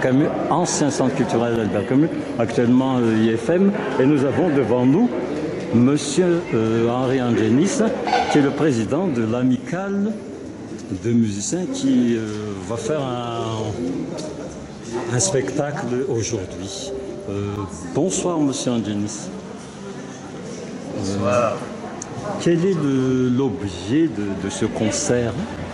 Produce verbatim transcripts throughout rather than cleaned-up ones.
Camus, ancien centre culturel Albert Camus, actuellement euh, I F M. Et nous avons devant nous Monsieur euh, Henri Angenis, qui est le président de l'amicale de musiciens qui euh, va faire un, un spectacle aujourd'hui. Euh, bonsoir Monsieur Angenis. Bonsoir. Euh, quel est l'objet de, de ce concert?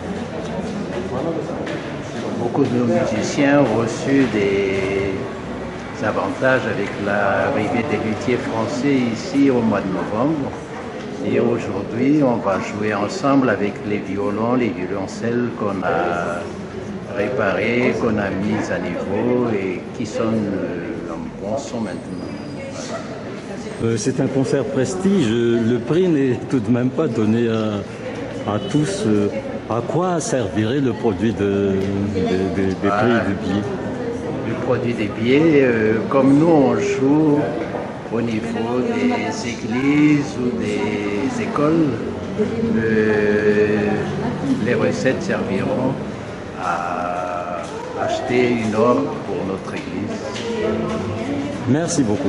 Beaucoup de nos musiciens ont reçu des avantages avec l'arrivée des luthiers français ici au mois de novembre. Et aujourd'hui, on va jouer ensemble avec les violons, les violoncelles qu'on a réparés, qu'on a mis à niveau et qui sonnent en bon son maintenant. Euh, C'est un concert prestige. Le prix n'est tout de même pas donné à, à tous. Euh, à quoi servirait le produit de, de, de, des Ah, prix du billet? Le produit des billets, euh, comme nous on joue au niveau des églises ou des écoles, euh, les recettes serviront à acheter une orgue pour notre église. Merci beaucoup.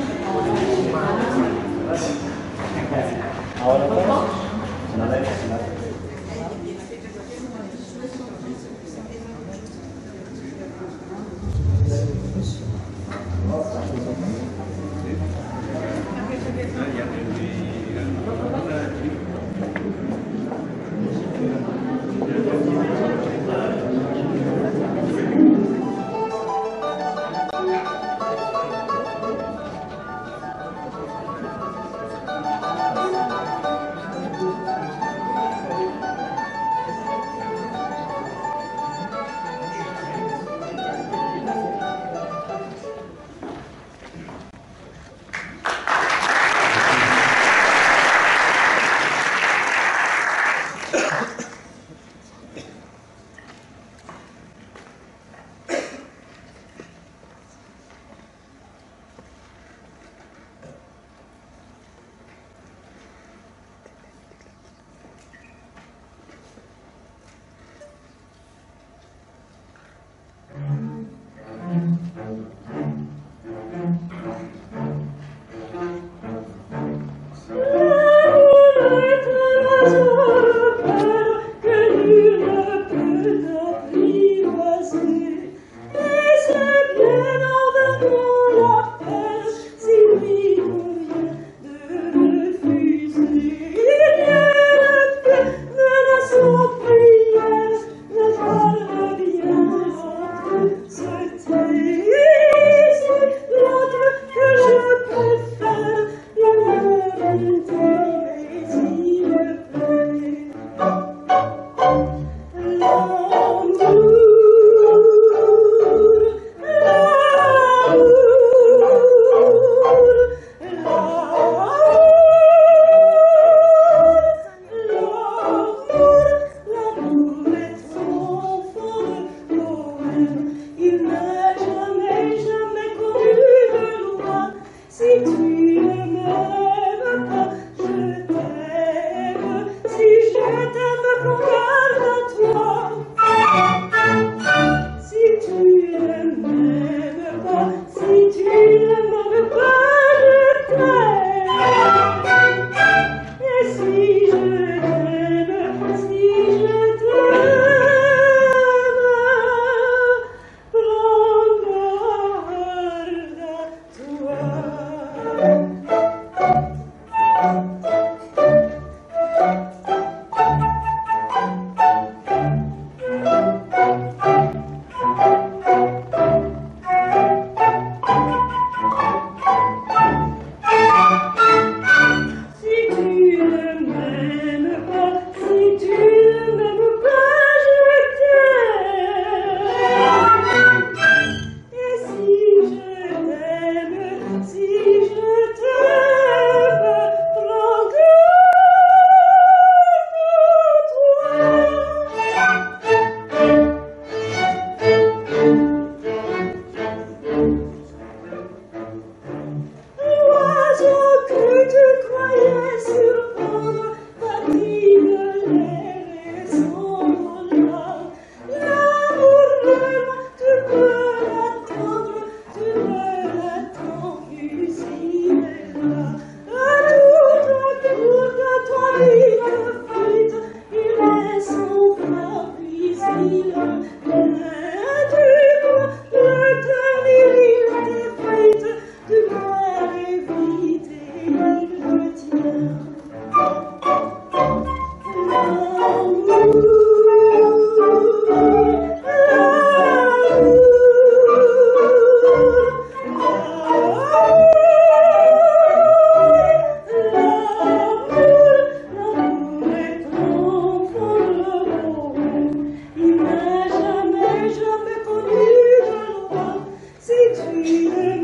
suis